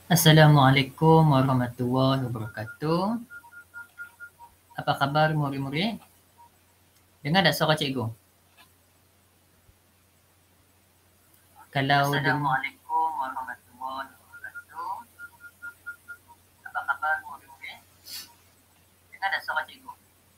Assalamualaikum warahmatullahi wabarakatuh. Apa khabar murid-murid? Dengar tak suara cikgu? Kalau Assalamualaikum warahmatullahi wabarakatuh. Apa khabar murid-murid? Dengar tak suara cikgu?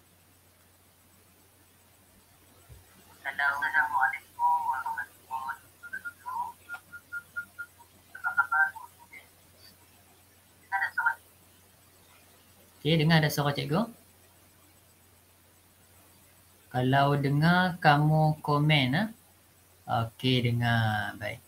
Kalau Assalamualaikum warahmatullahi wabarakatuh. Apa khabar murid-murid? Dengar tak suara cikgu? Okey, dengar tak suara cikgu? Kalau dengar, kamu komen. Okey, dengar. Baik.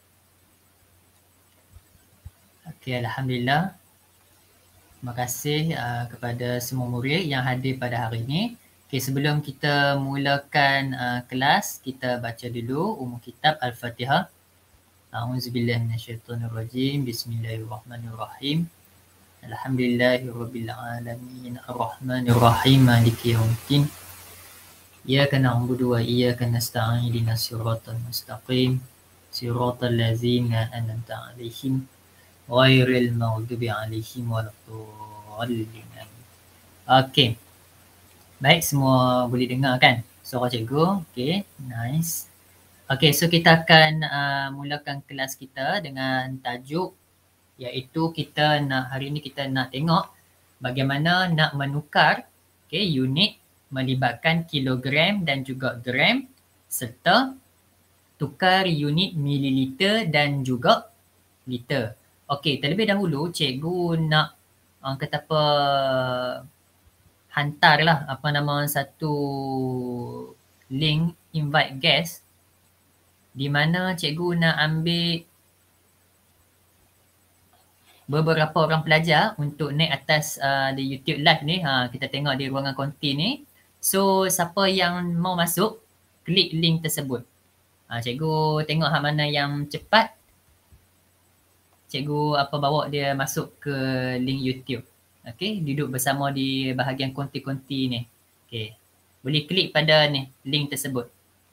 Okey, Alhamdulillah. Terima kasih kepada semua murid yang hadir pada hari ini. Okay, sebelum kita mulakan kelas, kita baca dulu umum kitab Al-Fatihah. A'udzubillahi minasyaitonirrajim. Bismillahirrahmanirrahim. Alhamdulillahirabbil alamin. Arrahmanirrahim. Maliki yaumiddin. Iyyaka na'budu wa iyyaka nasta'in. Ihdinas siratal mustaqim. Siratal ladzina an'amta 'alaihim ghairil maghdubi 'alaihim waladdallin. Okey. Baik, semua boleh dengar kan suara cikgu? Okey, nice. Okey, so kita akan mulakan kelas kita dengan tajuk iaitu hari ini kita nak tengok bagaimana nak menukar unit melibatkan kilogram dan juga gram serta tukar unit mililiter dan juga liter. Okey, terlebih dahulu cikgu nak kata apa hantarlah satu link invite guest di mana cikgu nak ambil beberapa orang pelajar untuk naik atas di YouTube live ni. Kita tengok di ruangan konti ni. So siapa yang mau masuk, klik link tersebut. Cikgu tengok mana yang cepat, cikgu bawa dia masuk ke link YouTube. Okey, duduk bersama di bahagian konti-konti ni. Okey. Boleh klik pada ni link tersebut.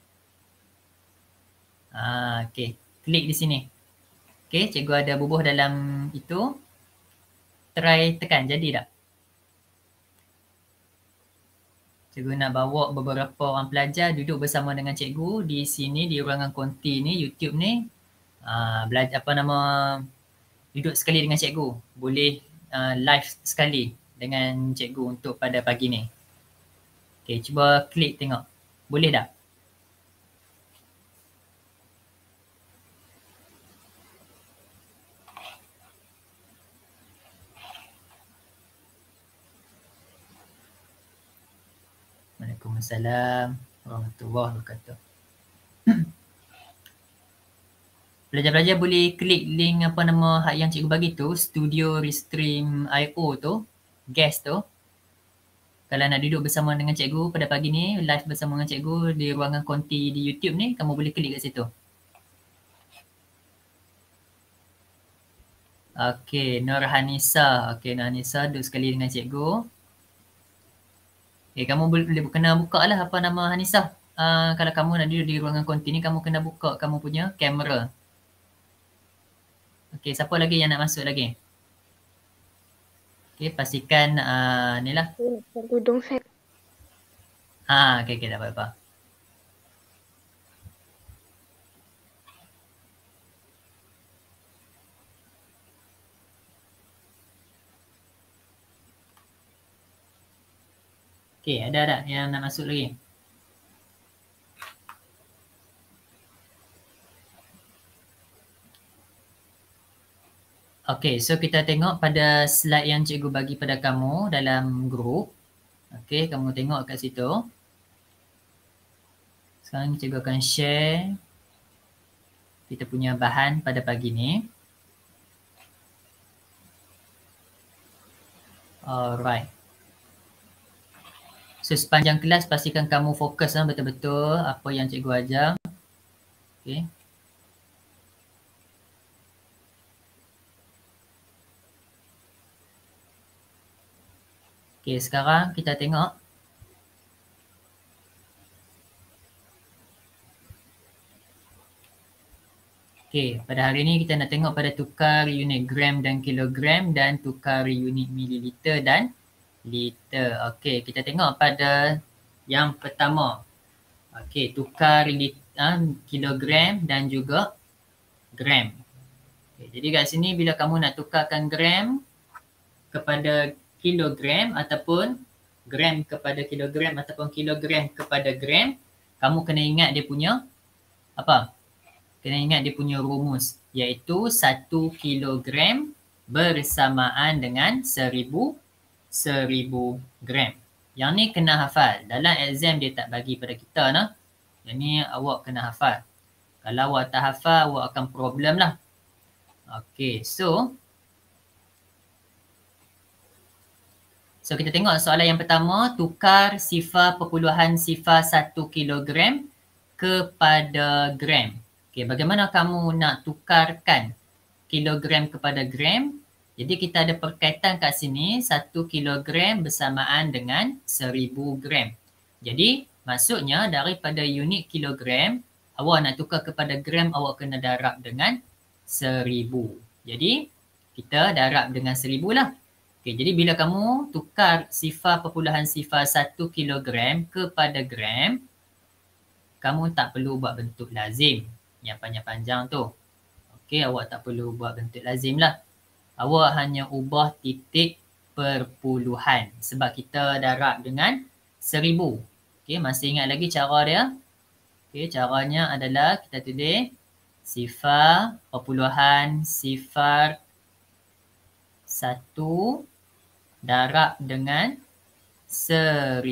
Okey, klik di sini. Okey, cikgu ada bubuh dalam itu. Try tekan, jadi tak? Cikgu nak bawa beberapa orang pelajar duduk bersama dengan cikgu di sini di ruangan konti ni, YouTube ni. Belajar duduk sekali dengan cikgu. Boleh live sekali dengan cikgu untuk pada pagi ni. Okey, cuba klik tengok. Boleh tak? Waalaikumsalam warahmatullahi wabarakatuh. Pelajar-pelajar boleh klik link yang cikgu bagi tu, Studio Restream.io tu, guest tu. Kalau nak duduk bersama dengan cikgu pada pagi ni, live bersama dengan cikgu di ruangan konti di YouTube ni, kamu boleh klik kat situ. Okey, Nurhanisa. Okey, Nurhanisa duduk sekali dengan cikgu. Kamu boleh kena buka lah Hanisa. Kalau kamu nak duduk di ruangan konti ni, kamu kena buka kamu punya kamera. Okey, siapa lagi yang nak masuk lagi? Okey, pastikan ni lah. Tudung saya. Okey, tak apa-apa. Okey, ada tak yang nak masuk lagi? Okey, so kita tengok pada slide yang cikgu bagi pada kamu dalam grup. Okey, kamu tengok kat situ. Sekarang cikgu akan share kita punya bahan pada pagi ni. Alright. So sepanjang kelas pastikan kamu fokus betul-betul apa yang cikgu ajar. Okey. Okey, sekarang kita tengok. Okey, pada hari ini kita nak tengok pada tukar unit gram dan kilogram dan tukar unit mililiter dan liter. Okey, kita tengok pada yang pertama. Okey, tukar kilogram dan juga gram. Okay, jadi kat sini bila kamu nak tukarkan gram kepada kilogram ataupun gram kepada kilogram ataupun kilogram kepada gram, kamu kena ingat dia punya apa? Kena ingat dia punya rumus, iaitu 1 kilogram bersamaan dengan 1000 gram. Yang ni kena hafal. Dalam exam dia tak bagi pada kita nah. Yang ni awak kena hafal. Kalau awak tak hafal, awak akan problem lah. Okay, so kita tengok soalan yang pertama, tukar sifar perpuluhan sifar 1 kilogram kepada gram. Okay, bagaimana kamu nak tukarkan kilogram kepada gram? Jadi kita ada perkaitan kat sini, 1 kilogram bersamaan dengan 1000 gram. Jadi maksudnya daripada unit kilogram, awak nak tukar kepada gram, awak kena darab dengan 1000. Jadi kita darab dengan 1000 lah. Okay, jadi bila kamu tukar sifar perpuluhan sifar 1 kilogram kepada gram, kamu tak perlu buat bentuk lazim yang panjang-panjang tu. Okey, awak tak perlu buat bentuk lazim lah. Awak hanya ubah titik perpuluhan sebab kita darab dengan 1000. Okey, masih ingat lagi cara dia? Okey, caranya adalah kita tulis sifar perpuluhan sifar 1 darab dengan 1000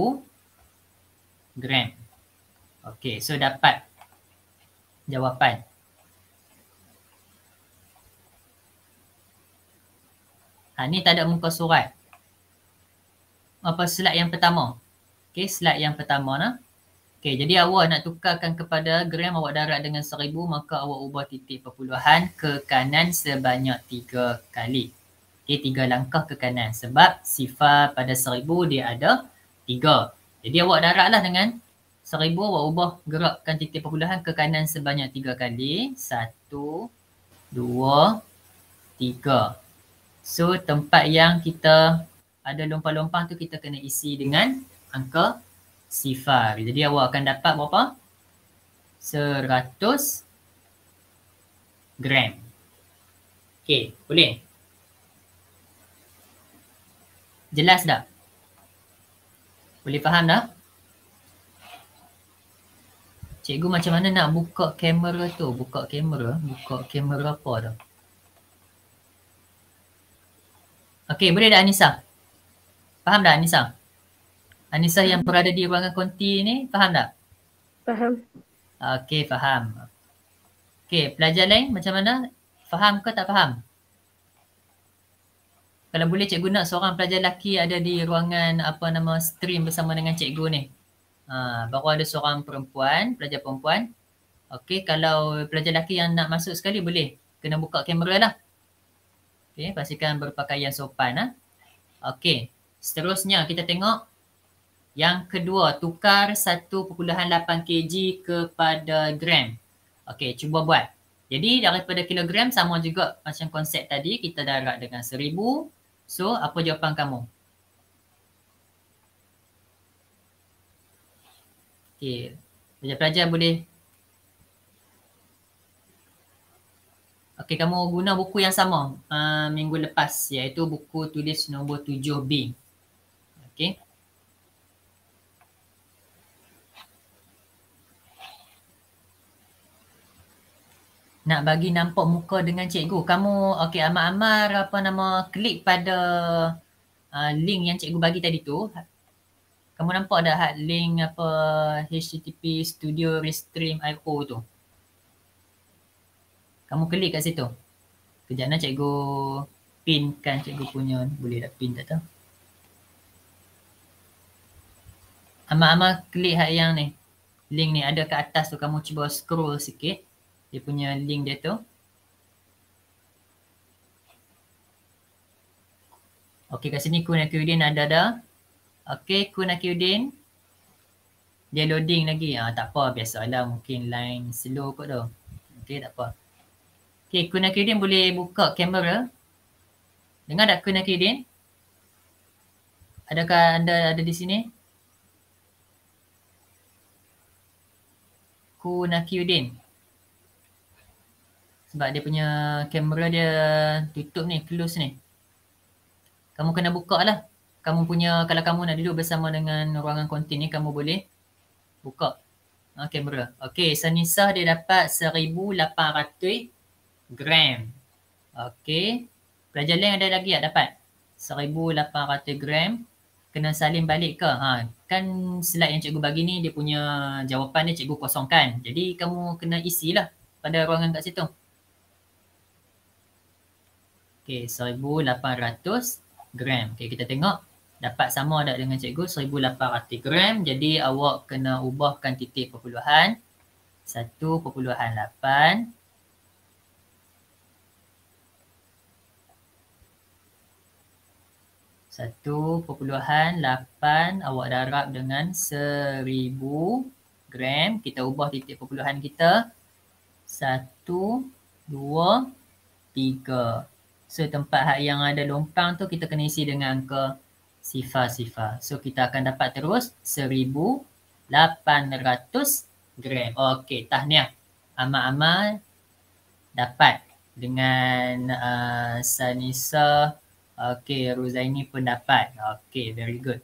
gram. Okey, so dapat jawapan. Ni tak ada muka surat. Apa slide yang pertama? Okey, slide yang pertama nah. Okey, jadi awak nak tukarkan kepada gram, awak darab dengan 1000, maka awak ubah titik perpuluhan ke kanan sebanyak 3 kali. Okey, 3 langkah ke kanan sebab sifar pada 1000 dia ada 3. Jadi awak darablah dengan 1000, awak ubah gerakkan titik perpuluhan ke kanan sebanyak 3 kali. 1, 2, 3. So tempat yang kita ada lompang-lompang tu kita kena isi dengan angka sifar. Jadi awak akan dapat berapa? 100 gram. Okey, boleh? Jelas tak? Boleh faham tak? Cikgu macam mana nak buka kamera tu? Buka kamera apa tu? Okey, boleh tak Anissa? Faham tak Anissa? Anissa yang berada di ruangan konti ni, faham tak? Faham. Okey, faham. Okey, pelajar lain macam mana? Faham ke tak faham? Kalau boleh cikgu nak seorang pelajar lelaki ada di ruangan stream bersama dengan cikgu ni. Baru ada seorang perempuan, pelajar perempuan. Okey, kalau pelajar lelaki yang nak masuk sekali boleh. Kena buka kamera lah. Okey, pastikan berpakaian sopan. Okey, seterusnya kita tengok yang kedua, tukar 1.8 kg kepada gram. Okey, cuba buat. Jadi daripada kilogram sama juga macam konsep tadi, kita darab dengan 1000. So, apa jawapan kamu? Okey, pelajar-pelajar boleh. Okey, kamu guna buku yang sama minggu lepas, iaitu buku tulis nombor 7B. Okey. Nak bagi nampak muka dengan cikgu. Kamu, okey, Amar klik pada link yang cikgu bagi tadi tu. Kamu nampak dah link HTTP Studio Restream IO tu. Kamu klik kat situ. Kejap nak cikgu pinkan cikgu punya. Boleh tak pin tak tahu. Amar klik yang ni. Link ni ada kat atas tu. Kamu cuba scroll sikit. Dia punya link dia tu. Okey, kat sini Kun Akyudin ada dah. Okey, Kun Akyudin. Dia loading lagi. Tak apa, biasalah mungkin line slow kot tu. Okey, tak apa. Okay, Kunakiuddin boleh buka kamera. Dengar tak Kunakiuddin? Adakah anda ada di sini? Kunakiuddin. Sebab dia punya kamera dia tutup ni, close ni. Kamu kena buka lah. Kamu punya, kalau kamu nak duduk bersama dengan ruangan kontin ni, kamu boleh buka kamera. Okay, Sanisa dia dapat 1,800 gram. Okay. Pelajar lain ada lagi tak dapat? 1,800 gram. Kena salin balik ke? Kan slide yang cikgu bagi ni, dia punya jawapan dia cikgu kosongkan. Jadi kamu kena isilah pada ruangan kat situ. Okay, 1,800 gram. Okay, kita tengok dapat sama tak dengan cikgu 1,800 gram. Jadi awak kena ubahkan titik perpuluhan 1.8. 1.8 awak darab dengan 1,000 gram. Kita ubah titik perpuluhan kita 1, 2, 3. So tempat yang ada lompang tu kita kena isi dengan angka sifar-sifar. So kita akan dapat terus 1,800 gram. Okey, tahniah. Amal-amal dapat dengan Sanisa. Okey, Ruzaini pun dapat. Okey, very good.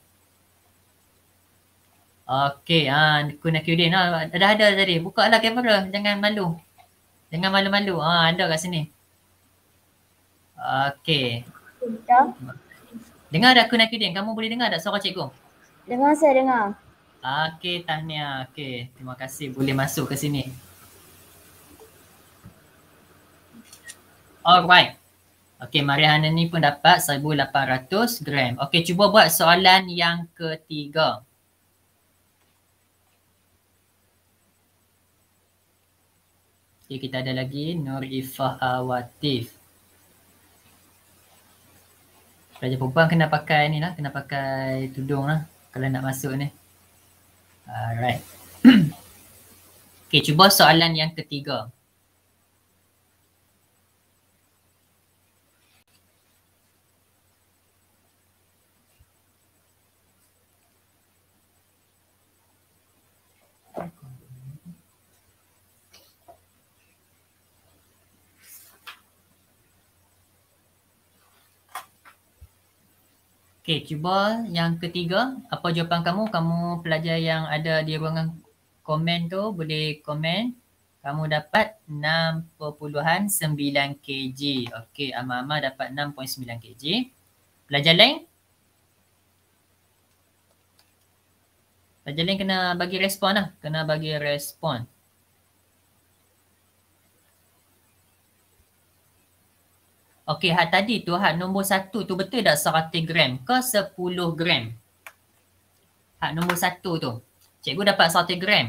Okey, Kunakiuddin dah ada tadi. Buka lah kamera, jangan malu. Jangan malu-malu. Ada kat sini. Okey. Dengar tak Kunakiuddin? Kamu boleh dengar tak suara cikgu? Dengar, saya dengar. Okey, tahniah. Okey, terima kasih boleh masuk ke sini. Alright. Okey, Mariana ni pun dapat 1,800 gram. Okey, cuba buat soalan yang ketiga. Okey, kita ada lagi Nur Ifah Awatif. Pelajar perempuan kena pakai ni lah, kena pakai tudung lah kalau nak masuk ni. Alright. Okey, cuba soalan yang ketiga. Okey, cuba yang ketiga. Apa jawapan kamu? Kamu pelajar yang ada di ruangan komen tu boleh komen. Kamu dapat 6.9 kg. Okey, Ama dapat 6.9 kg. Pelajar lain? Pelajar lain kena bagi respon lah. Kena bagi respon. Okey, hak tadi tu, hak nombor 1 tu betul tak 100 gram ke 10 gram? Hak nombor 1 tu. Cikgu dapat 100 gram.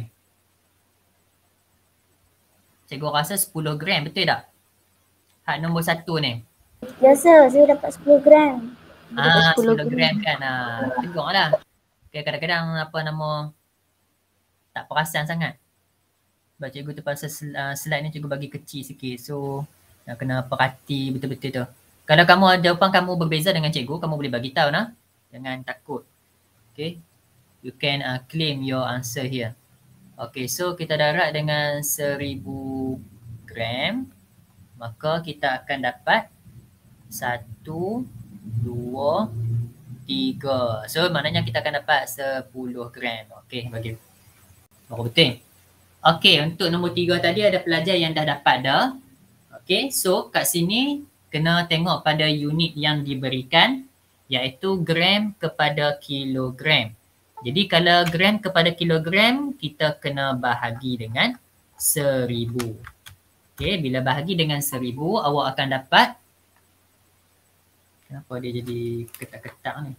Cikgu rasa 10 gram, betul tak? Hak nombor 1 ni. Biasa, saya dapat 10 gram. 10 gram kan. Tengoklah. Okay, kadang-kadang apa nama tak perasan sangat. Sebab cikgu tu pasal slide ni cikgu bagi kecil sikit. So, nak kena perhati betul-betul tu. Kalau kamu jawapan kamu berbeza dengan cikgu, kamu boleh bagi tahu nah. Jangan takut. Okay. You can claim your answer here. Okay, so kita darab dengan 1,000 gram. Maka kita akan dapat 1, 2, 3. So maknanya kita akan dapat 10 gram. Okay, bagi. Baru betul. Okay, untuk nombor 3 tadi ada pelajar yang dah dapat dah. Okay, so kat sini kena tengok pada unit yang diberikan iaitu gram kepada kilogram. Jadi kalau gram kepada kilogram, kita kena bahagi dengan 1,000. Okay, bila bahagi dengan 1,000, awak akan dapat. Kenapa dia jadi ketak-ketak ni?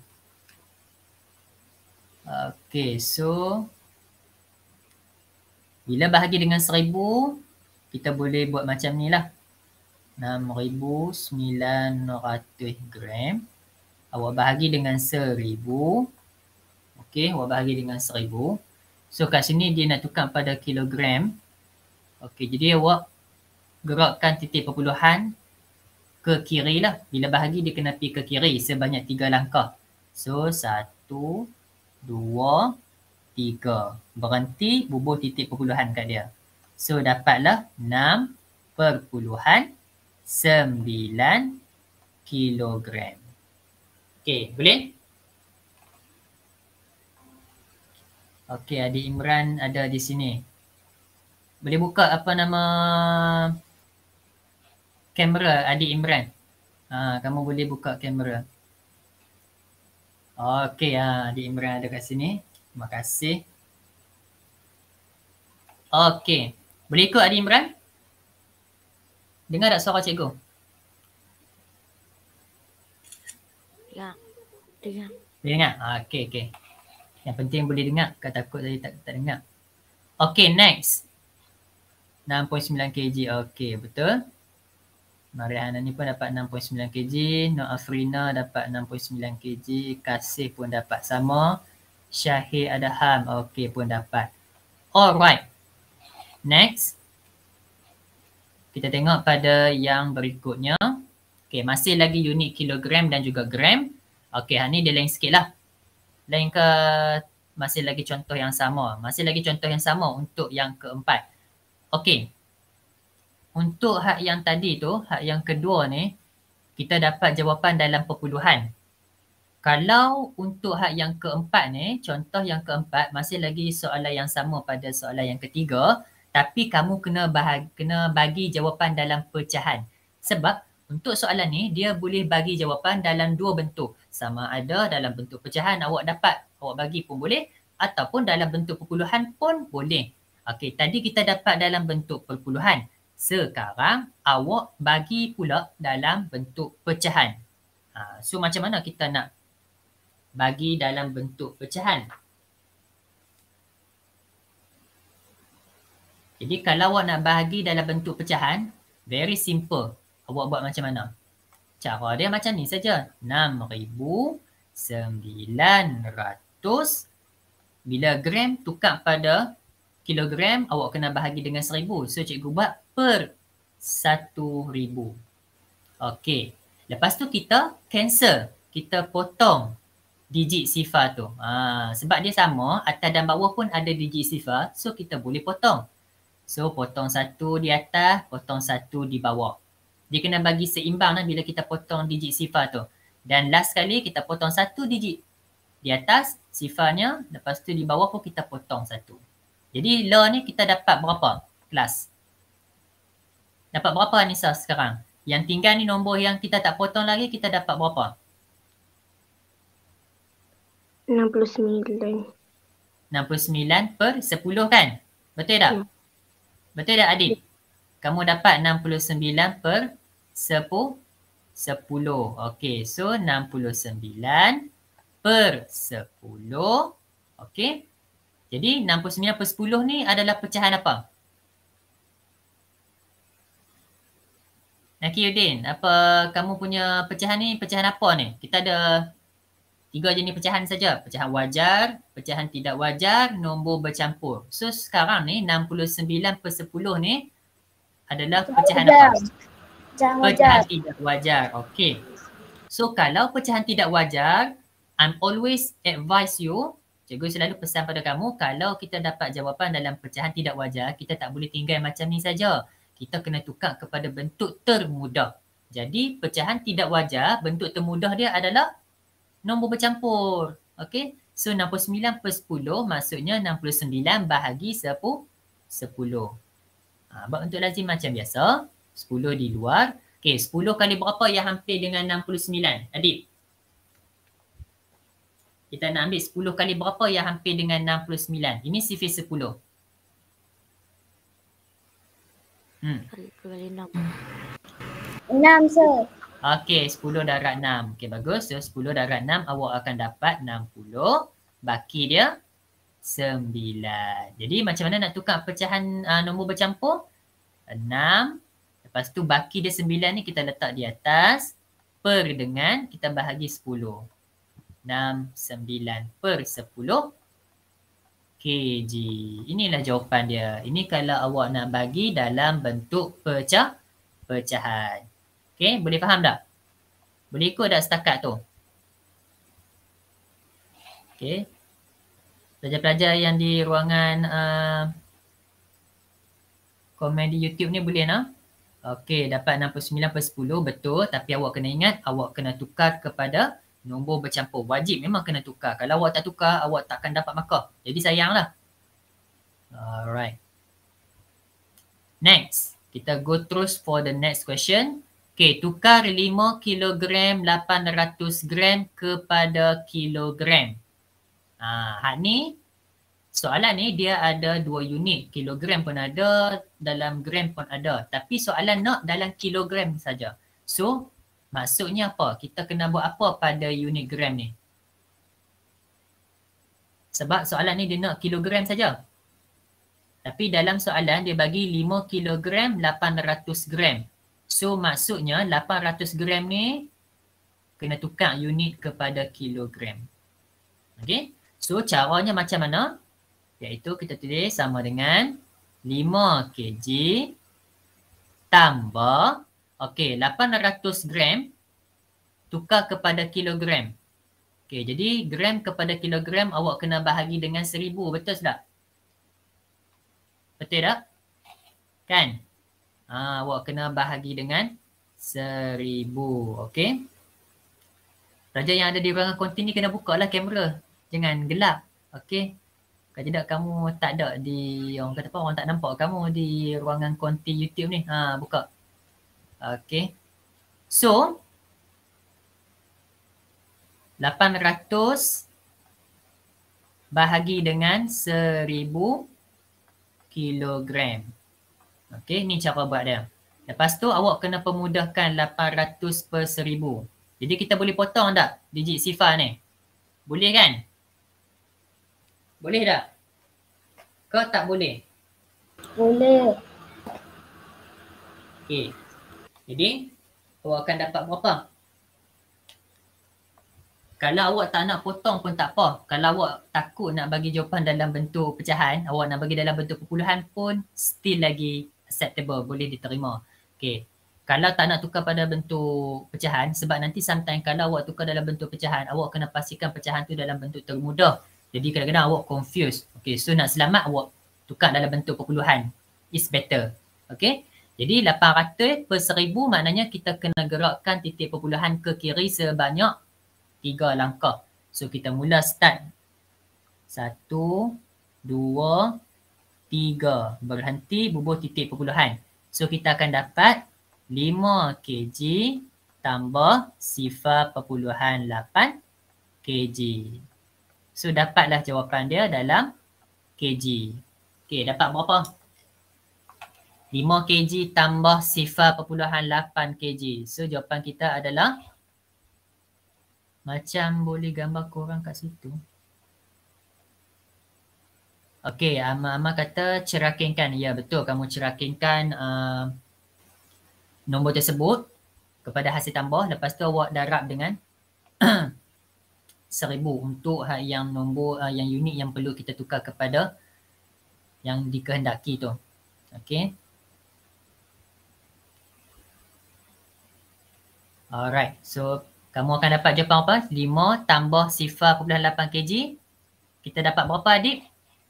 Okay, so bila bahagi dengan 1,000, kita boleh buat macam ni lah. 6,900 gram. Awak bahagi dengan 1,000. Okey, awak bahagi dengan 1,000. So kat sini dia nak tukar pada kilogram. Okey, jadi awak gerakkan titik perpuluhan ke kiri lah. Bila bahagi dia kena pergi ke kiri sebanyak 3 langkah. So 1, 2, 3. Berhenti, bubuh titik perpuluhan kat dia. So dapatlah 6.9 kilogram. Okey, boleh? Okey, adik Imran ada di sini. Boleh buka apa nama kamera adik Imran? Kamu boleh buka kamera. Okey, adik Imran ada kat sini. Terima kasih. Okey, boleh ikut adik Imran? Dengar tak suara cikgu? Ya, dengar. Boleh dengar? Okey, okey. Yang penting boleh dengar. Kau takut tadi tak dengar. Okey, next. 6.9 kg. Okey, betul. Mariana ni pun dapat 6.9 kg. Nur Afrina dapat 6.9 kg. Kasih pun dapat sama. Syahir Adham. Okey, pun dapat. Alright. Next. Kita tengok pada yang berikutnya. Okey, masih lagi unit kilogram dan juga gram. Okey, ni dia lain sikit lah. Lain ke masih lagi contoh yang sama? Masih lagi contoh yang sama untuk yang keempat. Okey. Untuk hak yang tadi tu, hak yang kedua ni, kita dapat jawapan dalam perpuluhan. Kalau untuk hak yang keempat ni, contoh yang keempat, masih lagi soalan yang sama pada soalan yang ketiga, tapi kamu kena bagi jawapan dalam pecahan. Sebab untuk soalan ni, dia boleh bagi jawapan dalam dua bentuk. Sama ada dalam bentuk pecahan awak dapat, awak bagi pun boleh, ataupun dalam bentuk perpuluhan pun boleh. Okey, tadi kita dapat dalam bentuk perpuluhan. Sekarang awak bagi pula dalam bentuk pecahan. So macam mana kita nak bagi dalam bentuk pecahan? Jadi kalau awak nak bahagi dalam bentuk pecahan, very simple. Awak buat macam mana? Cara dia macam ni saja. 6,900 bila gram tukar pada kilogram, awak kena bahagi dengan 1,000. So cikgu buat per 1,000. Okey. Lepas tu kita cancel. Kita potong digit sifar tu. Sebab dia sama, atas dan bawah pun ada digit sifar. So kita boleh potong. So potong 1 di atas, potong 1 di bawah. Dia kena bagi seimbang bila kita potong digit sifar tu. Dan last kali kita potong 1 digit di atas sifarnya, lepas tu di bawah pun kita potong 1. Jadi law ni kita dapat berapa kelas? Dapat berapa Anissa sekarang? Yang tinggal ni nombor yang kita tak potong lagi, kita dapat berapa? 69. 69 per 10 kan? Betul tak? Betul tak adik? Kamu dapat 69 per 10. Okey, so 69 per 10. Okey. Jadi 69 per 10 ni adalah pecahan apa? Nakiuddin, apa kamu punya pecahan ni pecahan apa ni? Kita ada 3 jenis pecahan saja. Pecahan wajar, pecahan tidak wajar, nombor bercampur. So sekarang ni 69 per 10 ni adalah pecahan apa? Pecahan tidak wajar. Okey. So kalau pecahan tidak wajar, I'm always advise you, cikgu selalu pesan pada kamu, kalau kita dapat jawapan dalam pecahan tidak wajar, kita tak boleh tinggal macam ni saja. Kita kena tukar kepada bentuk termudah. Jadi pecahan tidak wajar, bentuk termudah dia adalah nombor bercampur. Okey. So 69 per 10 maksudnya 69 bahagi 10. Untuk lazim macam biasa. 10 di luar. Okey, 10 kali berapa yang hampir dengan 69? Adik. Kita nak ambil 10 kali berapa yang hampir dengan 69? Ini sifir 10. Kali 6. 6, sir. Okey, 10 darab 6. Okey, bagus. So 10 darab 6 awak akan dapat 60. Baki dia 9. Jadi macam mana nak tukar pecahan nombor bercampur? 6. Lepas tu baki dia 9 ni kita letak di atas. Per dengan kita bahagi 10. 69 per 10 kg. Inilah jawapan dia. Ini kalau awak nak bagi dalam bentuk pecahan. Okey, boleh faham tak? Boleh ikut tak setakat tu? Okey. Pelajar-pelajar yang di ruangan komen di YouTube ni boleh nak? Okey, dapat 69/10 betul, tapi awak kena ingat awak kena tukar kepada nombor bercampur. Wajib memang kena tukar. Kalau awak tak tukar, awak takkan dapat markah. Jadi sayanglah. Alright. Next, kita go terus for the next question. Okey, tukar 5 kilogram 800 gram kepada kilogram. Hak ni soalan ni dia ada 2 unit. Kilogram pun ada, dalam gram pun ada. Tapi soalan nak dalam kilogram saja. So, maksudnya apa? Kita kena buat apa pada unit gram ni? Sebab soalan ni dia nak kilogram saja. Tapi dalam soalan dia bagi 5 kilogram 800 gram. So, maksudnya 800 gram ni kena tukar unit kepada kilogram. Okay? So, caranya macam mana? Iaitu kita tulis sama dengan 5 kg tambah, okey, 800 gram tukar kepada kilogram. Okey, jadi gram kepada kilogram awak kena bahagi dengan 1000, betul tak? Betul tak? Kan? Awak kena bahagi dengan 1000, okey? Pelajar yang ada di ruangan konti ni kena buka lah kamera. Jangan gelap, okey? Kalau tidak kamu tak ada di, orang kata apa, orang tak nampak kamu di ruangan konti YouTube ni. Buka. Okey. So, 800 bahagi dengan 1000 kilogram. Okey, ni cara buat dia. Lepas tu awak kena pemudahkan 800/1000. Jadi kita boleh potong tak digit sifar ni? Boleh kan? Boleh tak? Kau tak boleh? Boleh. Okey. Jadi, awak akan dapat berapa? Kalau awak tak nak potong pun tak apa. Kalau awak takut nak bagi jawapan dalam bentuk pecahan, awak nak bagi dalam bentuk perpuluhan pun still lagi acceptable, boleh diterima. Okey. Kalau tak nak tukar pada bentuk pecahan, sebab nanti sometimes kalau awak tukar dalam bentuk pecahan, awak kena pastikan pecahan tu dalam bentuk termudah. Jadi kadang-kadang awak confused. Okay, so nak selamat awak tukar dalam bentuk perpuluhan. Is better. Okay. Jadi 800/1000 maknanya kita kena gerakkan titik perpuluhan ke kiri sebanyak 3 langkah. So kita mula start. 1, 2, 3. Berhenti bubuh titik perpuluhan. So kita akan dapat 5 kg tambah 0.8 kg. So, dapatlah jawapan dia dalam kg. Okey, dapat berapa? 5 kg tambah 0.8 kg. So, jawapan kita adalah macam boleh gambar korang kat situ. Okey, Amma kata cerakinkan. Ya, betul. Kamu cerakinkan nombor tersebut kepada hasil tambah. Lepas tu awak darab dengan 1000 untuk yang nombor yang unit yang perlu kita tukar kepada yang dikehendaki tu. Okey. Alright. So kamu akan dapat jawapan apa? 5 tambah 0.8 kg. Kita dapat berapa, Adib?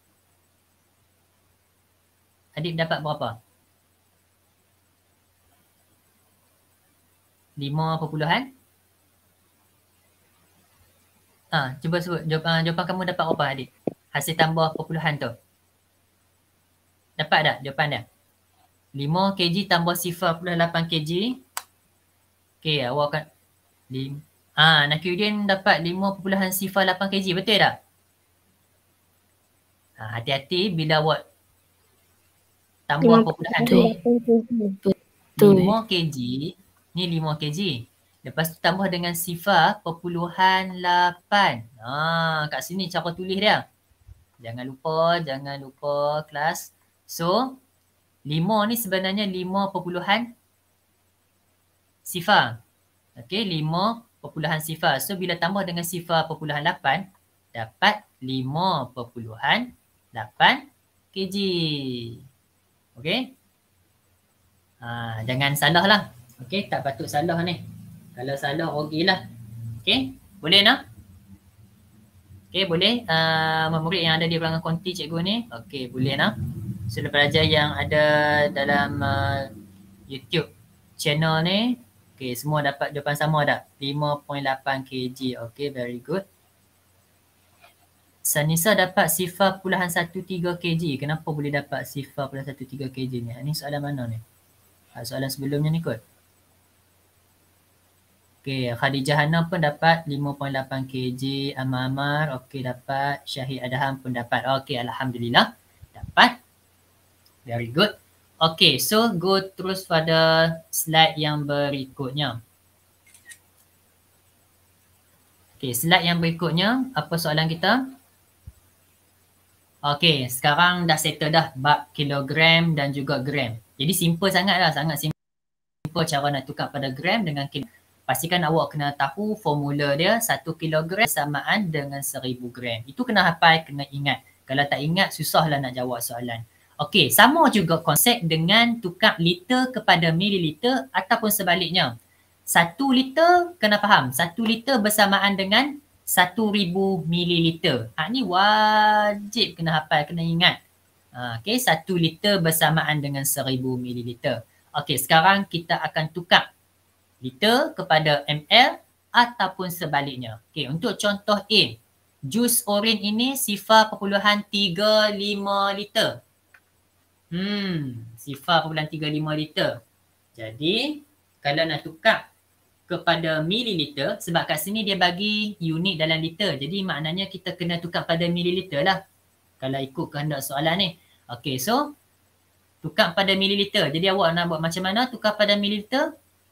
Adib dapat berapa? 5 cuba sebut jawapan kamu dapat berapa, Adik? Hasil tambah perpuluhan tu. Dapat tak jawapan dia? 5 kg tambah 0.8 kg. Okey, awak akan Nakiuddin dapat 5.08 kg, betul tak? Hati-hati bila awak tambah perpuluhan tu. 5 kg, ni 5 kg. Lepas tu tambah dengan 0.8. Kat sini cara tulis dia. Jangan lupa kelas. So, 5 ni sebenarnya 5.0. Okey, 5.0. So, bila tambah dengan 0.8, dapat 5.8 kg. Okey. Jangan salah lah. Okey, tak patut salah ni. Kalau salah rugilah. Okey, boleh nak? Okey, boleh. Murid yang ada di ruangan konti cikgu ni. Okey, boleh nak? Sila pelajar yang ada dalam YouTube channel ni. Okey, semua dapat jawapan sama tak? 5.8 kg. Okey, very good. Sanisa dapat 0.13 kg. Kenapa boleh dapat 0.13 kg ni? Ini soalan mana ni? Soalan sebelumnya ni kot. Okey, Khadijah Hana pun dapat 5.8 kg. Amar, okey dapat. Syahid Adham pun dapat. Okey, alhamdulillah. Dapat. Very good. Okey, so go terus pada slide yang berikutnya. Okey, slide yang berikutnya, apa soalan kita? Okey, sekarang dah settle dah bab kilogram dan juga gram. Jadi simple sangat lah, sangat simple cara nak tukar pada gram dengan kilogram. Pastikan awak kena tahu formula dia, 1 kilogram samaan dengan 1000 gram. Itu kena hafal, kena ingat. Kalau tak ingat, susahlah nak jawab soalan. Okey, sama juga konsep dengan tukar liter kepada mililiter ataupun sebaliknya. 1 liter kena faham, 1 liter bersamaan dengan 1000 mililiter. Ni wajib kena hafal, kena ingat. Okey, 1 liter bersamaan dengan 1000 mililiter. Okey, sekarang kita akan tukar liter kepada ml ataupun sebaliknya. Okey, untuk contoh A, jus oren ini 0.35 liter. 0.35 liter. Jadi, kalau nak tukar kepada mililiter, sebab kat sini dia bagi unit dalam liter. Jadi maknanya kita kena tukar pada mililiter lah. Kalau ikut kehendak soalan ni. Okey, so tukar pada mililiter. Jadi awak nak buat macam mana tukar pada mililiter?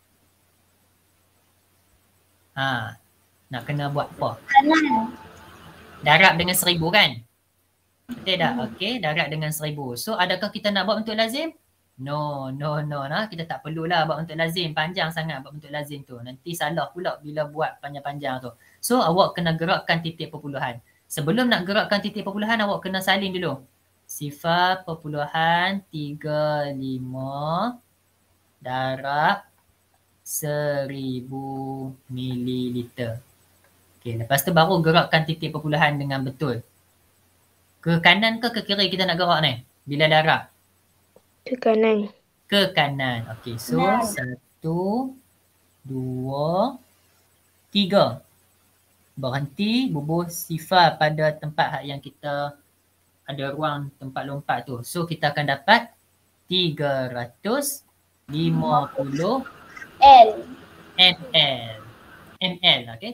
Nak kena buat apa? Kanan. Darab dengan 1000 kan? Betul tak? Okey, darab dengan 1000. So adakah kita nak buat untuk lazim? No. Kita tak perlulah buat untuk lazim. Panjang sangat buat untuk lazim tu. Nanti salah pula bila buat panjang-panjang tu. So awak kena gerakkan titik perpuluhan. Sebelum nak gerakkan titik perpuluhan, awak kena salin dulu. 0.35 darab 1000 mililiter. Okey, lepas tu baru gerakkan titik perpuluhan dengan betul. Ke kanan ke kiri kita nak gerak ni? Bila darab? Ke kanan. Ke kanan. Okey, so 1, 2, 3. Berhenti, bubuh sifar pada tempat yang kita ada ruang tempat lompat tu. So kita akan dapat 350 ml. Okey.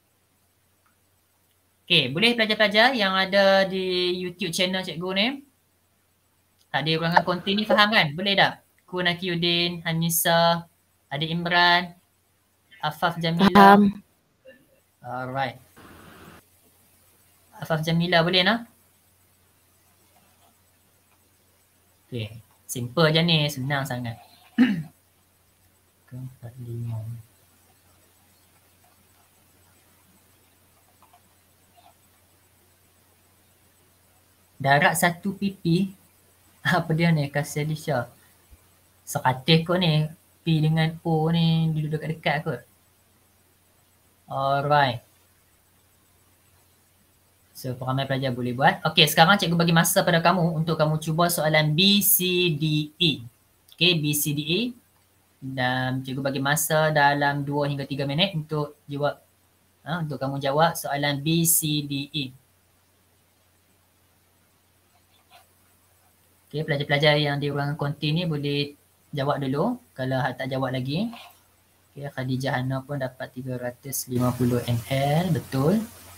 Okey, boleh pelajar-pelajar yang ada di YouTube channel cikgu ni, di ruangan konti ni faham kan? Boleh tak? Ku Nakiuddin, Hanisa, Adik Imran, Afaf Jamila. Faham. Alright. Afaf Jamila boleh nak? Okay. Simple je ni. Senang sangat. 45. Darab 1 pipi. Apa dia ni? Kasih Alisha. Sekatis kot ni. P dengan O ni duduk dekat-dekat kot. Alright. So, peramai pelajar boleh buat. Okey, sekarang cikgu bagi masa pada kamu untuk kamu cuba soalan B, C, D, E. Okey, B, C, D, E. Dan cikgu bagi masa dalam 2 hingga 3 minit untuk jawab. Untuk kamu jawab soalan B, C, D, E. Okey, pelajar-pelajar yang di ruangan konti ni boleh jawab dulu kalau tak jawab lagi. Okey, Khadijah Hana pun dapat 350 ml, betul.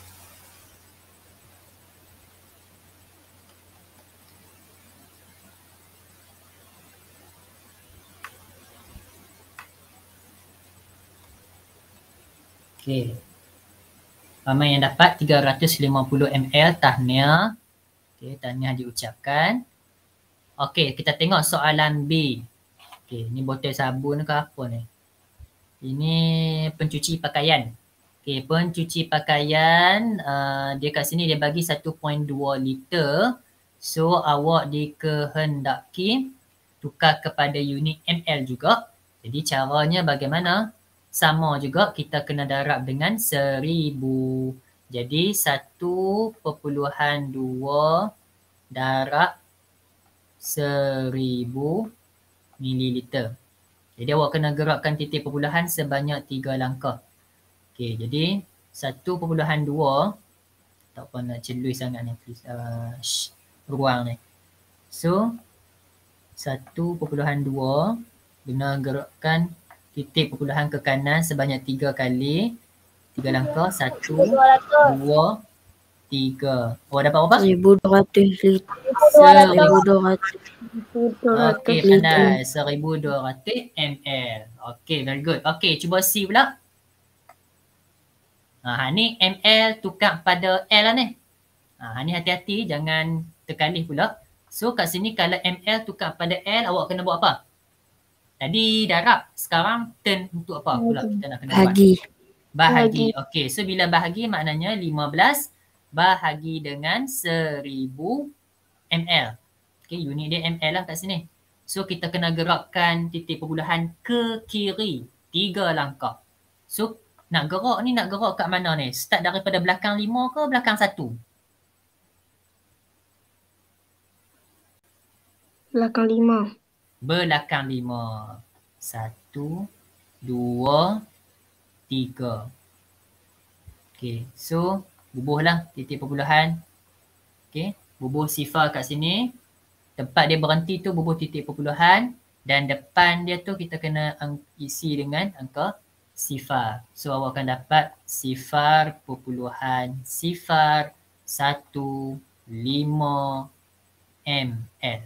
Okey. Ramai yang dapat 350 ml, tahniah. Okey, tahniah diucapkan. Okey, kita tengok soalan B. Okey, ni botol sabun ke apa ni? Ini pencuci pakaian. Okey, pencuci pakaian dia kat sini dia bagi 1.2 liter. So awak dikehendaki tukar kepada unit ml juga. Jadi caranya bagaimana? Sama juga, kita kena darab dengan 1000. Jadi 1.2 darab 1000 mililiter. Jadi awak kena gerakkan titik perpuluhan sebanyak 3 langkah. Okey, jadi 1.2, tak apa nak celui sangat ni, ruang ni. So 1.2 guna gerakkan titik perpuluhan ke kanan sebanyak 3 kali. 3 langkah, 1, 2, 3. Oh, dapat berapa? 1,200 liter. 1,200. Okey, pandai. 1,200 ml. Okey, very good. Okey, cuba C pula. Ni ml tukar pada L lah ni. Ni hati-hati, jangan terkalih pula. So, kat sini kalau ml tukar pada L, awak kena buat apa? Tadi darab, sekarang turn untuk apa pula kita nak kena buat? Bahagi. Okey, so bila bahagi maknanya 15 bahagi dengan 1000 ml. Okey, unit dia ml lah kat sini. So kita kena gerakkan titik perpuluhan ke kiri 3 langkah. So nak gerak ni, nak gerak kat mana ni? Start daripada belakang 5 ke belakang 1? Belakang 5. Belakang 5. 1, 2, 3. Okey, so bubuhlah titik perpuluhan. Okey, bubuh sifar kat sini. Tempat dia berhenti tu bubuh titik perpuluhan dan depan dia tu kita kena isi dengan angka sifar. So awak akan dapat sifar perpuluhan sifar 15 ml.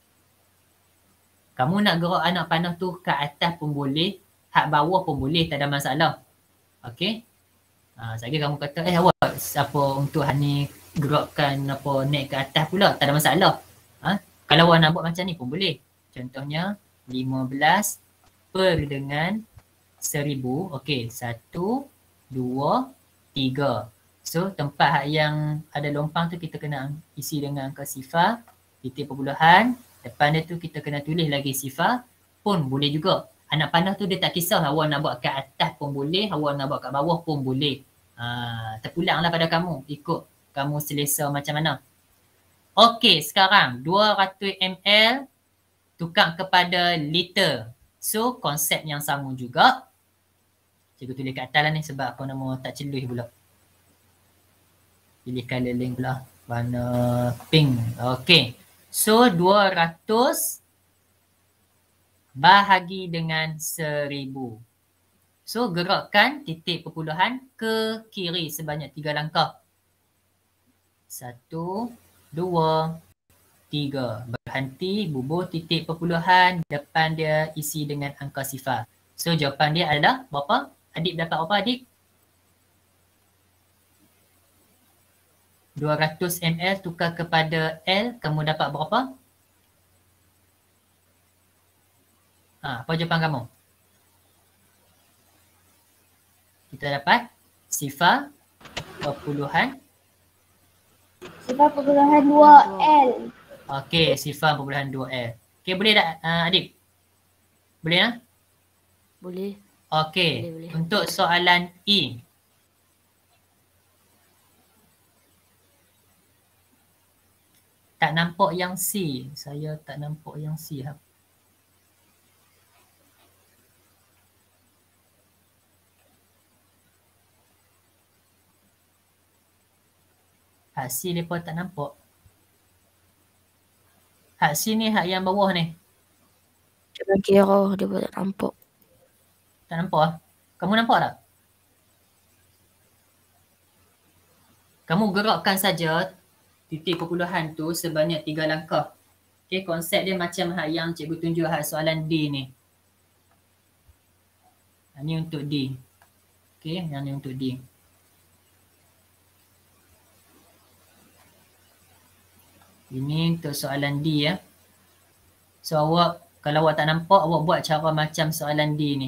Kamu nak gerak anak panah tu ke atas pun boleh, hak bawah pun boleh, tak ada masalah. Okey. Saya kamu kata, awak apa untuk ni gerakkan apa naik ke atas pula, tak ada masalah. Kalau awak nak buat macam ni pun boleh. Contohnya 15 per dengan 1000. Okey, 1, 2, 3. So tempat yang ada lompang tu kita kena isi dengan angka sifar, titik perpuluhan. Depan dia tu kita kena tulis lagi sifar pun boleh juga. Anak panah tu dia tak kisah awak nak buat kat atas pun boleh, awak nak buat kat bawah pun boleh. Terpulanglah pada kamu, ikut kamu selesa macam mana. Okey, sekarang 200 ml tukar kepada liter. So konsep yang sama juga. Cikgu tulis kat atas lah ni sebab apa nama tak celui pula. Pilih colour link pula. Warna pink. Okey. So 200 bahagi dengan 1000. So gerakkan titik perpuluhan ke kiri sebanyak 3 langkah. 1, 2, 3. Berhenti, bubuh titik perpuluhan, depan dia isi dengan angka sifar. So jawapan dia adalah berapa? Adik dapat apa adik? 200 ml tukar kepada L, kamu dapat berapa? Apa jawapan kamu? Kita dapat sifar perpuluhan 2L. Okey, sifar perpuluhan 2L. Okey, boleh tak adik? Boleh tak? Boleh. Okey, Boleh. untuk soalan E. Tak nampak yang C. Saya tak nampak yang C. Hak C mereka tak nampak. Hak C ni hak yang bawah ni. Jangan kira dia pun tak nampak. Tak nampak? Kamu nampak tak? Kamu gerakkan saja titik perpuluhan tu sebanyak 3 langkah. Okey, konsep dia macam hak yang cikgu tunjuk hak soalan D ni. Ni untuk D. Okey, yang ni untuk D. Ini untuk soalan D ya. So awak, kalau awak tak nampak, awak buat cara macam soalan D ni.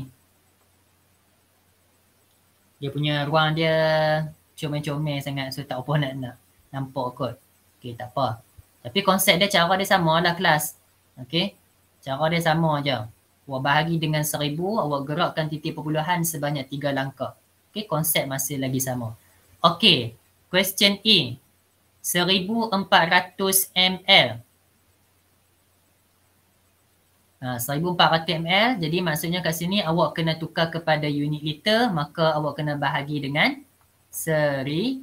Dia punya ruang dia comel-comel sangat, so tak apa nak nampak kot. Okey, tak apa. Tapi konsep dia, cara dia sama lah kelas. Okey. Cara dia sama je. Awak bahagi dengan 1000, awak gerakkan titik perpuluhan sebanyak 3 langkah. Okey, konsep masih lagi sama. Okey, question A. 1400 ml. 1400 ml, jadi maksudnya kat sini awak kena tukar kepada unit liter, maka awak kena bahagi dengan 1000.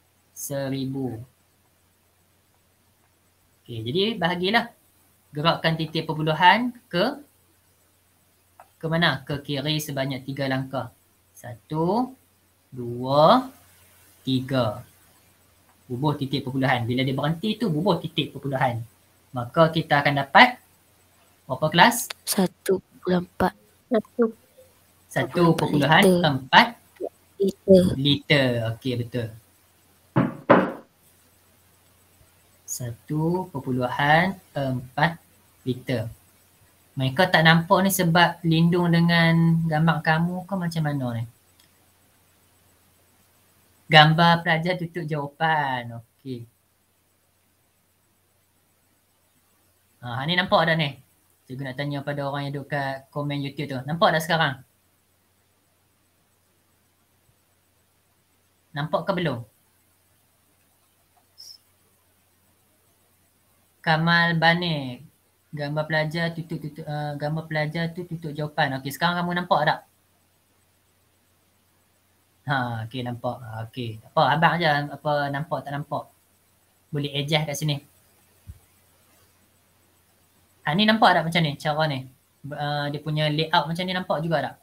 Okey, jadi bahagilah. Gerakkan titik perpuluhan ke mana? Ke kiri sebanyak 3 langkah. 1, 2, 3. Bubuh titik perpuluhan. Bila dia berhenti tu, bubuh titik perpuluhan. Maka kita akan dapat berapa kelas? 1,4 1,4 liter. Okey, betul. 1,4 liter. Mereka tak nampak ni sebab lindung dengan gambar kamu ke macam mana ni? Gambar pelajar tutup jawapan. Okey. Ni nampak dah ni. Cikgu nak tanya pada orang yang duduk kat komen YouTube tu. Nampak dah sekarang? Nampak ke belum? Kamal Banik. Gambar pelajar tutup jawapan. Okey, sekarang kamu nampak tak? Okey, nampak. Okey. Apa abang je apa nampak tak nampak. Boleh adjust kat sini. Ni nampak tak macam ni cara ni? Dia punya layout macam ni nampak juga tak?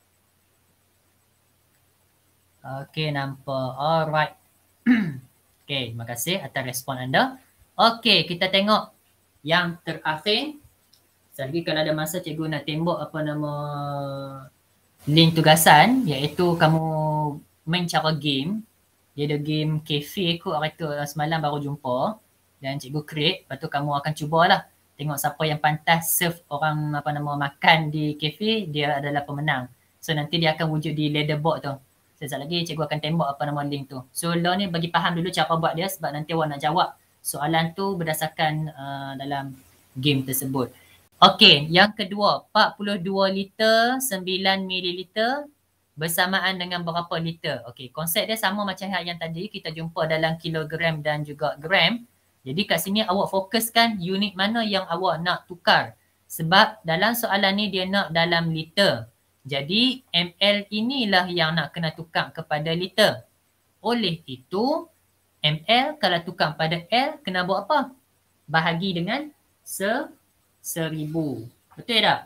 Okey, nampak. Alright. Okey, terima kasih atas respon anda. Okey, kita tengok yang terakhir. Selagi kalau ada masa cikgu nak tembak apa nama link tugasan, iaitu kamu main cara game. Dia ada game cafe kot kata semalam baru jumpa. Dan cikgu create, lepas tu kamu akan cubalah. Tengok siapa yang pantas serve orang apa nama makan di kafe, dia adalah pemenang. So nanti dia akan wujud di leaderboard tu. Sekejap lagi cikgu akan tembak apa nama link tu. So lo ni bagi faham dulu cara buat dia sebab nanti awak nak jawab soalan tu berdasarkan dalam game tersebut. Okey, yang kedua 42 liter 9 mililiter bersamaan dengan berapa liter. Okey, konsep dia sama macam yang tadi kita jumpa dalam kilogram dan juga gram. Jadi kat sini awak fokuskan unit mana yang awak nak tukar. Sebab dalam soalan ni dia nak dalam liter. Jadi ml inilah yang nak kena tukar kepada liter. Oleh itu ml kalau tukar pada L kena buat apa? Bahagi dengan 1000. Betul tak?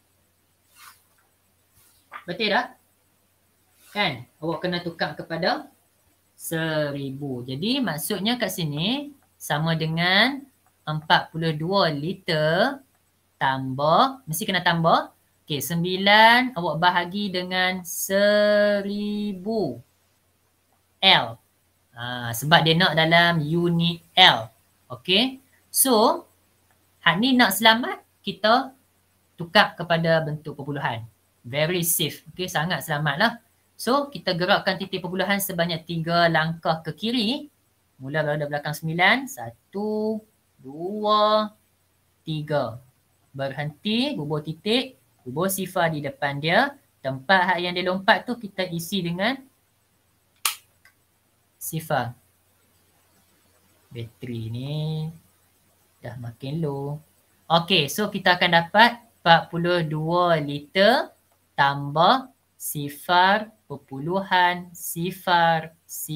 Betul tak? Kan? Awak kena tukar kepada 1000. Jadi maksudnya kat sini sama dengan 42 liter tambah, mesti kena tambah. Okey, 9 awak bahagi dengan 1000 L. Sebab dia nak dalam unit L. Okey. So, hak ni nak selamat, kita tukar kepada bentuk perpuluhan. Very safe. Okey, sangat selamat lah. So, kita gerakkan titik perpuluhan sebanyak 3 langkah ke kiri. Mula berada belakang 9. 1, 2, 3. Berhenti, bubuh titik, bubuh sifar di depan dia. Tempat hak yang dia lompat tu kita isi dengan sifar. Bateri ni dah makin low. Okey, so kita akan dapat 42 liter tambah sifar perpuluhan sifar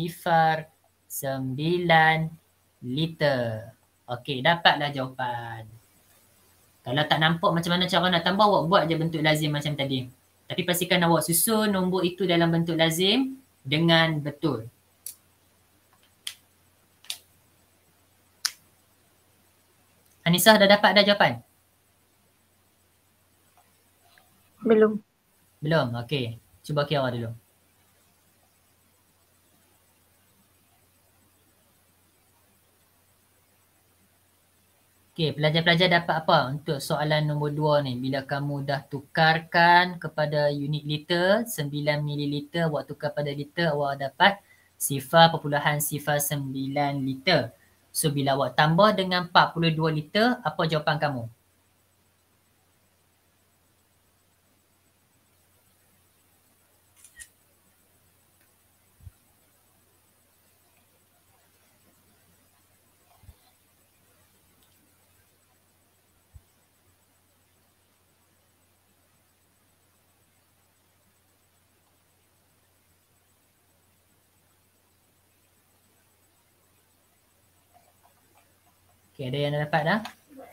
9 liter. Okey, dapatlah jawapan. Kalau tak nampak macam mana cara nak tambah, awak buat je bentuk lazim macam tadi. Tapi pastikan awak susun nombor itu dalam bentuk lazim dengan betul. Anisah dah dapat dah jawapan? Belum. Belum? Okey. Cuba kira dulu. Okey, pelajar-pelajar dapat apa untuk soalan nombor 2 ni? Bila kamu dah tukarkan kepada unit liter, 9 mililiter, awak tukar pada liter, awak dapat sifar perpuluhan sifar 9 liter. So, bila awak tambah dengan 42 liter, apa jawapan kamu? Okey, ada yang dah dapat dah?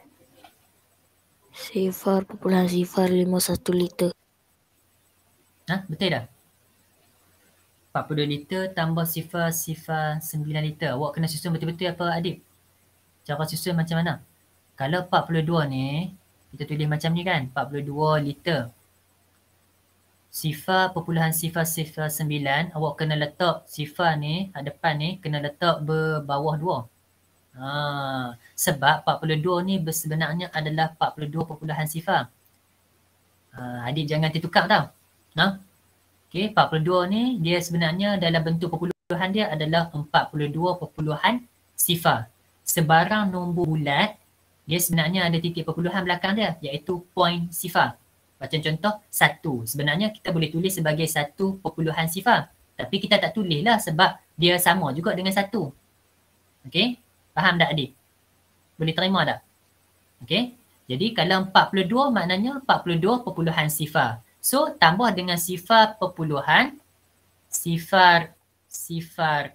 Sifar populahan sifar 51 liter. Betul dah? 42 liter tambah sifar 9 liter. Awak kena susun betul-betul apa Adib? Cara susun macam mana? Kalau 42 ni, kita tulis macam ni kan, 42 liter. Sifar populahan sifar 9, awak kena letak sifar ni, depan ni, kena letak berbawah 2. Sebab 42 ni sebenarnya adalah 42 populahan sifar. Adik jangan tertukar tau. Okey, 42 ni dia sebenarnya dalam bentuk perpuluhan dia adalah 42 populahan sifar. Sebarang nombor bulat, dia sebenarnya ada titik perpuluhan belakang dia, iaitu point sifar. Macam contoh 1. Sebenarnya kita boleh tulis sebagai 1 populahan sifar. Tapi kita tak tulis lah sebab dia sama juga dengan 1. Okey? Faham tak adik? Boleh terima tak? Okey? Jadi kalau 42 maknanya 42 populahan sifar. So tambah dengan sifar perpuluhan sifar 9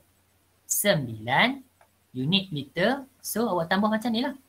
unit liter. So awak tambah macam ni lah.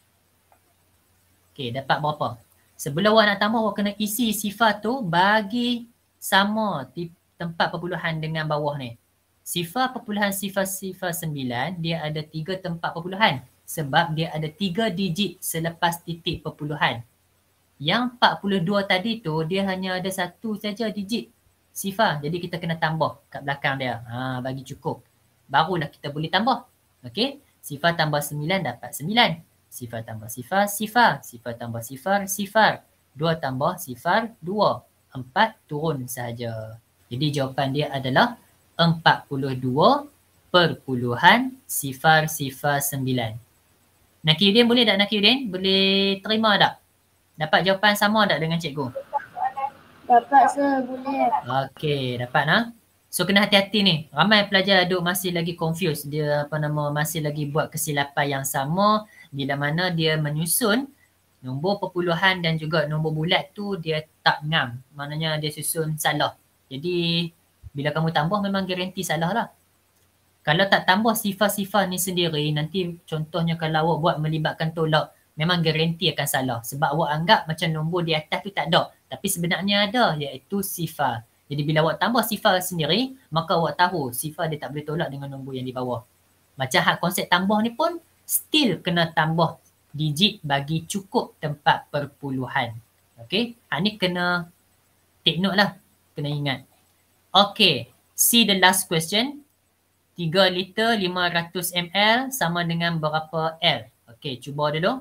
Okey, dapat berapa? Sebelum awak nak tambah, awak kena isi sifar tu bagi sama tempat perpuluhan dengan bawah ni. Sifar perpuluhan sifar 9, dia ada 3 tempat perpuluhan. Sebab dia ada 3 digit selepas titik perpuluhan. Yang 42 tadi tu, dia hanya ada 1 saja digit sifar. Jadi kita kena tambah kat belakang dia. Bagi cukup. Barulah kita boleh tambah. Okey? Sifar tambah 9 dapat 9. Sifar tambah sifar, sifar. Sifar tambah sifar, sifar. 2 tambah sifar, 2. 4 turun sahaja. Jadi jawapan dia adalah 42 perpuluhan sifar 9. Nakirudin boleh tak Nakirudin? Boleh terima tak? Dapat jawapan sama tak dengan cikgu? Dapat sir, boleh. Okey, dapat nah. So kena hati-hati ni. Ramai pelajar duk masih lagi confused. Dia masih lagi buat kesilapan yang sama bila mana dia menyusun nombor perpuluhan dan juga nombor bulat tu dia tak ngam. Maknanya dia susun salah. Jadi bila kamu tambah memang garanti salah lah. Kalau tak tambah sifar-sifar ni sendiri, nanti contohnya kalau awak buat melibatkan tolak, memang garanti akan salah. Sebab awak anggap macam nombor di atas tu tak ada. Tapi sebenarnya ada, iaitu sifar. Jadi bila awak tambah sifar sendiri, maka awak tahu sifar dia tak boleh tolak dengan nombor yang di bawah. Macam hak konsep tambah ni pun, still kena tambah digit bagi cukup tempat perpuluhan. Okay, hak ni kena take note lah. Kena ingat. Okay, see the last question. 3 liter 500 ml sama dengan berapa L? Okey, cuba dulu.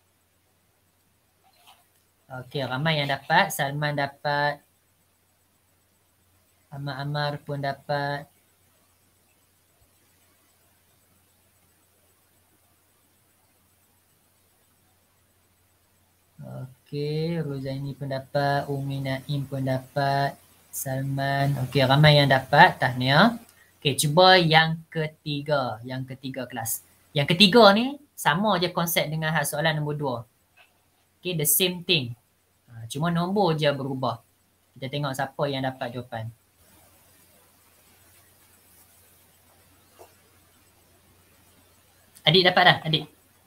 Okey, ramai yang dapat. Salman dapat. Amar pun dapat. Okey, Rozaini pun dapat. Umi Naim pun dapat. Salman. Okey, ramai yang dapat. Tahniah. Okey, cuba yang ketiga. Yang ketiga kelas. Yang ketiga ni sama je konsep dengan soalan nombor 2. Okey, the same thing. Cuma nombor je berubah. Kita tengok siapa yang dapat jawapan. Adik dapat dah? Adik?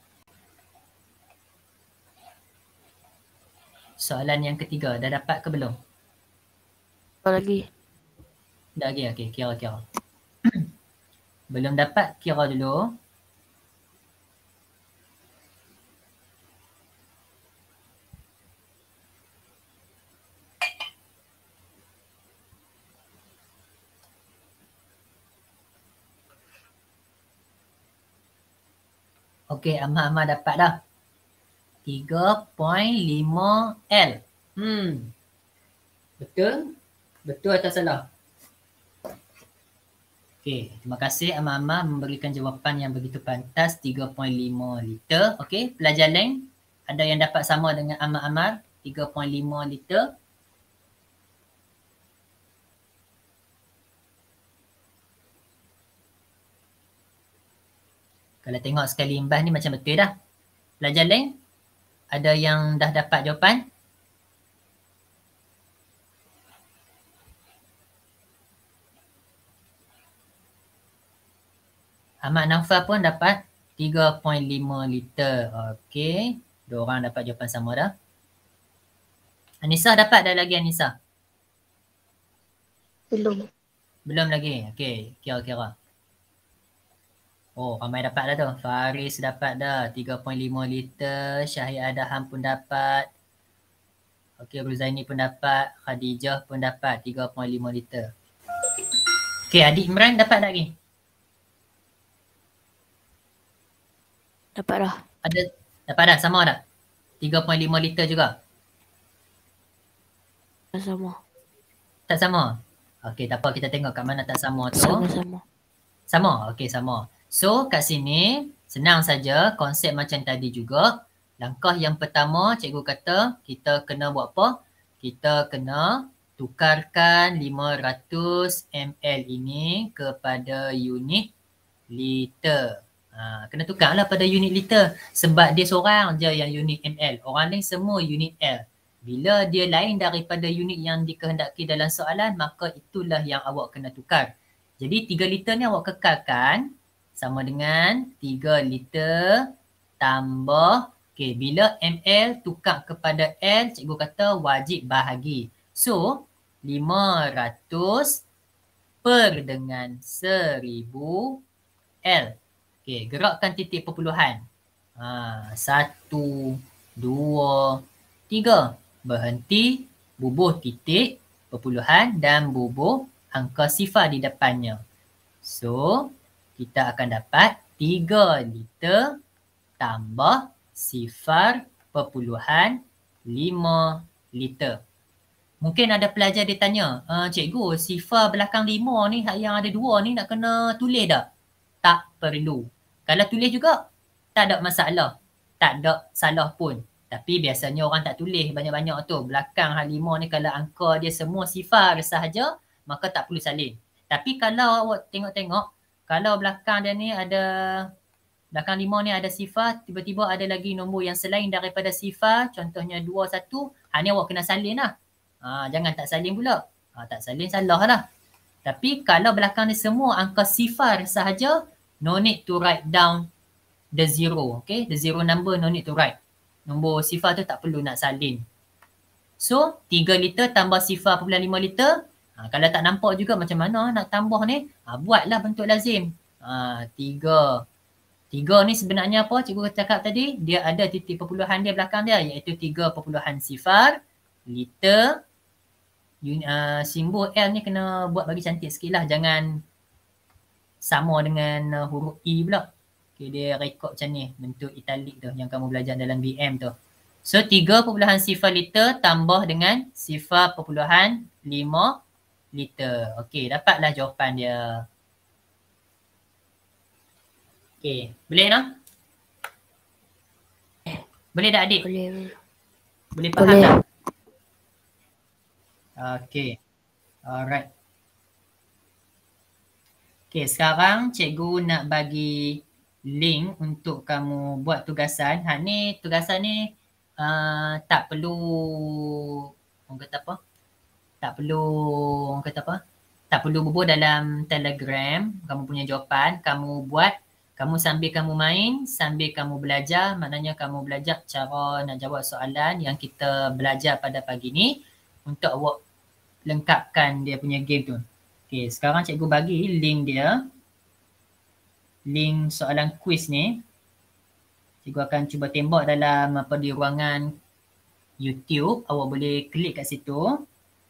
Soalan yang ketiga. Dah dapat ke belum? Lagi. Dah lagi? Okey, kira-kira. Belum dapat, kira dulu. Okey, Amar dapat dah. 3.5 L. Betul? Betul atau salah? Okey, terima kasih Amar memberikan jawapan yang begitu pantas. 3.5 liter. Okey, pelajar lain ada yang dapat sama dengan Amar 3.5 liter. Kalau tengok sekali imbas ni macam betul dah. Pelajar lain ada yang dah dapat jawapan? Ahmad Naufal pun dapat 3.5 liter. Okey. Dua orang dapat jawapan sama dah. Anissa dapat dah lagi Anissa? Belum. Belum lagi. Okey, kira-kira. Oh, ramai dapat dah tu. Faris dapat dah 3.5 liter. Syahid Adham pun dapat. Okey, Ruzaini pun dapat. Khadijah pun dapat 3.5 liter. Okey, adik Imran dapat tak lagi? Dapat dah. Ada dapat dah sama tak? 3.5 liter juga. Sama. Tak sama? Okey, tak apa, kita tengok kat mana tak sama tu. Sama-sama. Sama? Okey, sama. So, kat sini senang saja konsep macam tadi juga. Langkah yang pertama, cikgu kata kita kena buat apa? Kita kena tukarkan 500 ml ini kepada unit liter. Kena tukarlah pada unit liter sebab dia seorang je yang unit ml. Orang lain semua unit L. Bila dia lain daripada unit yang dikehendaki dalam soalan, maka itulah yang awak kena tukar. Jadi 3 liter ni awak kekalkan sama dengan 3 liter tambah, okay, bila ml tukar kepada L, cikgu kata wajib bahagi. So, 500 per dengan 1000 L. Okay, gerakkan titik perpuluhan. 1, 2, 3. Berhenti, bubuh titik perpuluhan dan bubuh angka sifar di depannya. So, kita akan dapat 3 liter tambah sifar perpuluhan 5 liter. Mungkin ada pelajar dia tanya, cikgu sifar belakang 5 ni yang ada 2 ni nak kena tulis tak? Tak perlu. Kalau tulis juga tak ada masalah. Tak ada salah pun. Tapi biasanya orang tak tulis banyak-banyak tu. Belakang hal 5 ni kalau angka dia semua sifar sahaja, maka tak perlu salin. Tapi kalau awak tengok-tengok, kalau belakang dia ni ada, belakang 5 ni ada sifar, tiba-tiba ada lagi nombor yang selain daripada sifar, contohnya 2, 1, ni awak kena salin lah. Jangan tak salin pula. Tak salin salah lah. Tapi kalau belakang ni semua angka sifar sahaja, no need to write down the zero. Okay, the zero number no need to write. Nombor sifar tu tak perlu nak salin. So, 3 liter tambah sifar 0.5 liter. Kalau tak nampak juga macam mana nak tambah ni, buatlah bentuk lazim. 3 ni sebenarnya apa? Cikgu cakap tadi, dia ada titik perpuluhan dia belakang dia, iaitu 3 perpuluhan sifar liter. Simbol L ni kena buat bagi cantik sikit lah. Jangan sama dengan huruf E pula. Okay, dia rekod macam ni, bentuk italik tu yang kamu belajar dalam BM tu. So, 3 perpuluhan sifar liter tambah dengan sifar perpuluhan 5 liter. Okey, dapatlah jawapan dia. Okey, boleh tak? Boleh tak adik? Boleh. Boleh faham Boleh. tak? Okey. Alright. Okey, sekarang cikgu nak bagi link untuk kamu buat tugasan. Ni tugasan ni tak perlu orang kata apa? Tak perlu bubuh dalam Telegram. Kamu punya jawapan, kamu buat, kamu sambil kamu main, sambil kamu belajar. Maknanya kamu belajar cara nak jawab soalan yang kita belajar pada pagi ni untuk awak lengkapkan dia punya game tu. Okey, sekarang cikgu bagi link dia. Link soalan quiz ni. Cikgu akan cuba tembak dalam di ruangan YouTube. Awak boleh klik kat situ.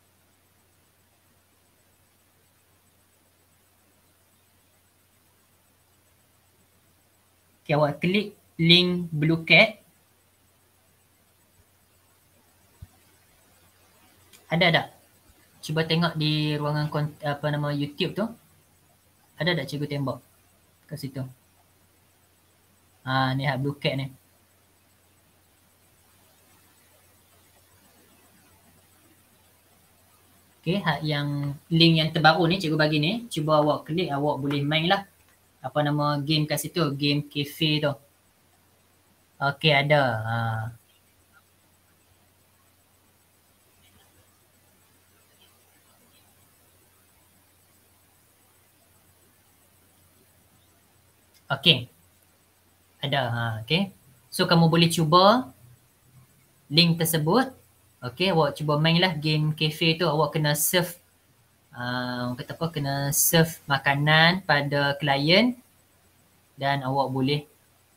Okay, awak klik link blue cat. Ada tak? Cuba tengok di ruangan YouTube tu. Ada tak cikgu tembak kat situ? Ni blue cat ni. Okay, yang link yang terbaru ni cikgu bagi ni, cuba awak klik, awak boleh main lah. Apa nama game kat situ, game cafe tu. Okay, ada. Okay. Ada. Okay. So kamu boleh cuba link tersebut. Okay, awak cuba mainlah game cafe tu. Awak kena serve kata apa, kena serve makanan pada klien dan awak boleh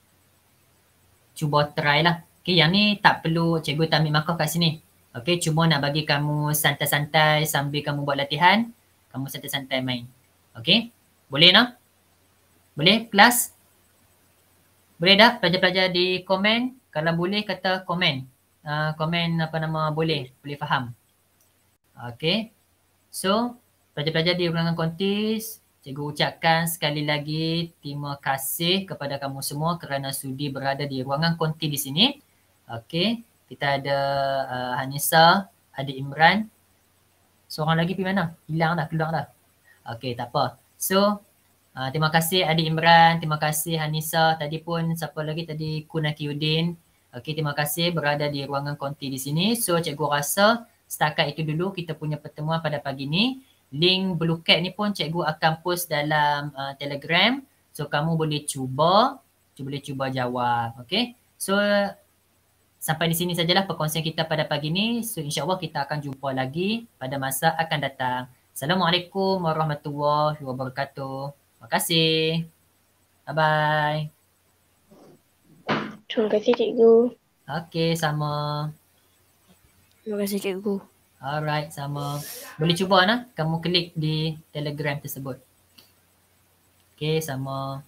cuba try lah. Okay, yang ni tak perlu cikgu tak ambil markah kat sini. Okay, cuma nak bagi kamu santai-santai sambil kamu buat latihan, kamu santai-santai main. Okay, boleh tak? Boleh kelas? Boleh dah pelajar-pelajar di komen? Kalau boleh kata komen. Komen apa nama boleh faham. Okay, so pelajar-pelajar di ruangan kontis, cikgu ucapkan sekali lagi terima kasih kepada kamu semua kerana sudi berada di ruangan konti di sini. Okey, kita ada Hanisa, ada Imran. Seorang lagi pergi mana? Hilang dah, keluar dah. Okey, tak apa. So, terima kasih Adik Imran, terima kasih Hanisa. Tadi pun siapa lagi tadi? Kunakiuddin. Okey, terima kasih berada di ruangan konti di sini. So, cikgu rasa setakat itu dulu kita punya pertemuan pada pagi ni. Link Blue Cat ni pun cikgu akan post dalam Telegram. So, kamu boleh cuba jawab. Okey. So, sampai di sini sajalah perkongsian kita pada pagi ni. So, insyaAllah kita akan jumpa lagi pada masa akan datang. Assalamualaikum warahmatullahi wabarakatuh. Terima kasih. Bye-bye. Terima kasih cikgu. Okey, sama. Terima kasih cikgu. Alright, sama. Boleh cuba nak? Kamu klik di Telegram tersebut. Okey, sama.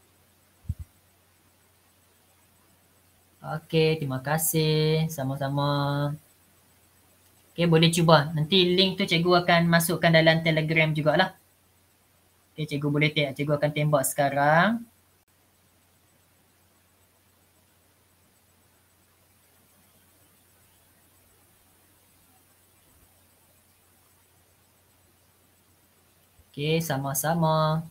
Okey, terima kasih. Sama-sama. Okey, boleh cuba. Nanti link tu cikgu akan masukkan dalam Telegram jugalah. Okey, cikgu boleh cikgu akan tembak sekarang. Okey, sama-sama.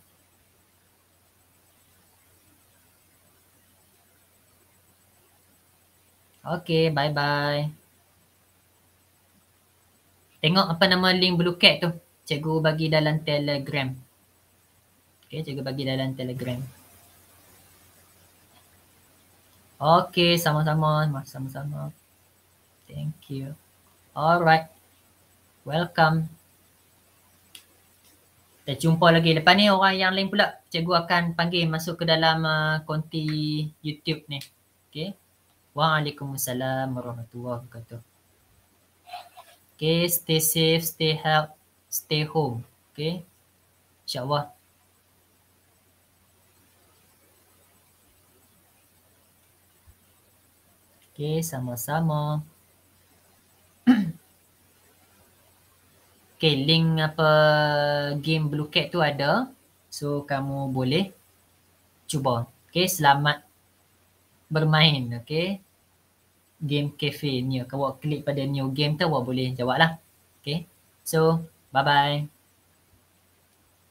Okey, bye-bye. Tengok apa nama link Blue Cat tu. Cikgu bagi dalam Telegram. Okey, cikgu bagi dalam Telegram. Okey, sama-sama. Sama-sama. Thank you. Alright. Welcome. Kita jumpa lagi. Lepas ni orang yang lain pula cikgu akan panggil masuk ke dalam konti YouTube ni. Okey. Waalaikumsalam warahmatullahi wabarakatuh. Okay, stay safe, stay healthy, stay home. Okay, insyaAllah. Okay, sama-sama. Okay, link apa game Blue Cat tu ada. So, kamu boleh cuba. Okay, selamat bermain. Okay. Game cafe new. Kalau awak klik pada new game tu, awak boleh jawab lah. Okay. So, bye-bye.